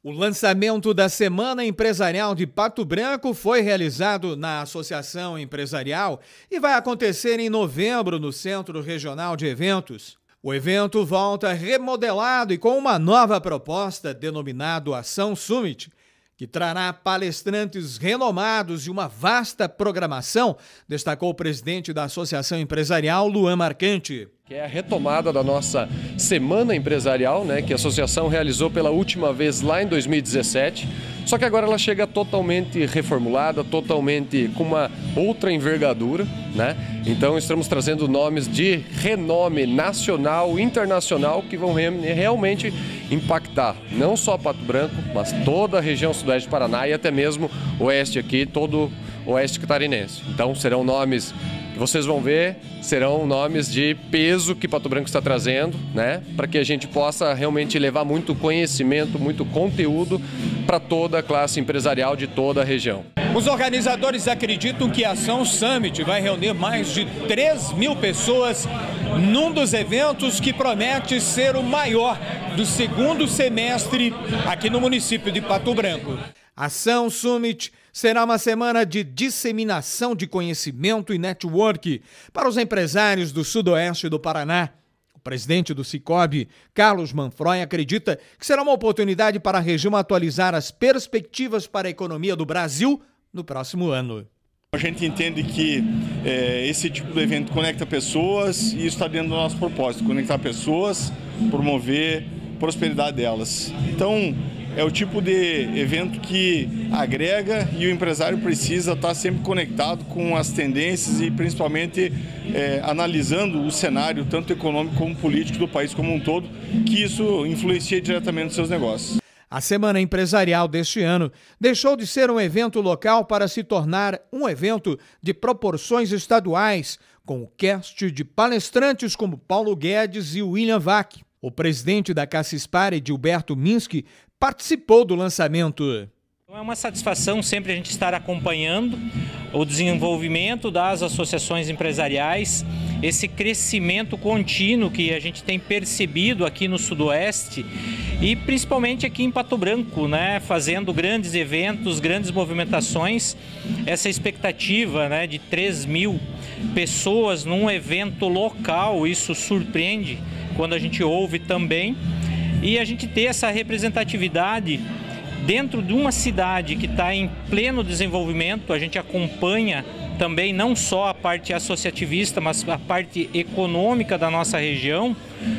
O lançamento da Semana Empresarial de Pato Branco foi realizado na Associação Empresarial e vai acontecer em novembro no Centro Regional de Eventos. O evento volta remodelado e com uma nova proposta denominado Ação Summit, que trará palestrantes renomados e uma vasta programação, destacou o presidente da Associação Empresarial, Luan Marcante. Que é a retomada da nossa Semana Empresarial, que a associação realizou pela última vez lá em 2017, só que agora ela chega totalmente reformulada, totalmente com uma outra envergadura, Então estamos trazendo nomes de renome nacional, internacional, que vão realmente impactar não só Pato Branco, mas toda a região sudeste do Paraná e até mesmo o oeste aqui, todo o oeste catarinense. Então serão nomes que vocês vão ver, serão nomes de peso que Pato Branco está trazendo, para que a gente possa realmente levar muito conhecimento, muito conteúdo para toda a classe empresarial de toda a região. Os organizadores acreditam que a Ação Summit vai reunir mais de 3.000 pessoas num dos eventos que promete ser o maior do segundo semestre aqui no município de Pato Branco. A Ação Summit será uma semana de disseminação de conhecimento e network para os empresários do sudoeste do Paraná. O presidente do Sicob, Carlos Manfroy, acredita que será uma oportunidade para a região atualizar as perspectivas para a economia do Brasil no próximo ano. A gente entende que esse tipo de evento conecta pessoas e isso está dentro do nosso propósito, conectar pessoas, promover a prosperidade delas. Então, é o tipo de evento que agrega e o empresário precisa estar sempre conectado com as tendências e principalmente analisando o cenário tanto econômico como político do país como um todo, que isso influencia diretamente nos seus negócios. A Semana Empresarial deste ano deixou de ser um evento local para se tornar um evento de proporções estaduais, com o cast de palestrantes como Paulo Guedes e William Vac. O presidente da Cassispar, Edilberto Minski, participou do lançamento. É uma satisfação sempre a gente estar acompanhando o desenvolvimento das associações empresariais, esse crescimento contínuo que a gente tem percebido aqui no Sudoeste e principalmente aqui em Pato Branco, fazendo grandes eventos, grandes movimentações. Essa expectativa de 3.000 pessoas num evento local, isso surpreende quando a gente ouve também. E a gente ter essa representatividade dentro de uma cidade que está em pleno desenvolvimento, a gente acompanha também não só a parte associativista, mas a parte econômica da nossa região,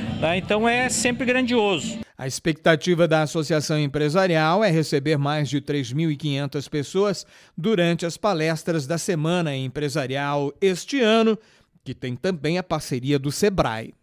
então é sempre grandioso. A expectativa da Associação Empresarial é receber mais de 3.500 pessoas durante as palestras da Semana Empresarial este ano, que tem também a parceria do Sebrae.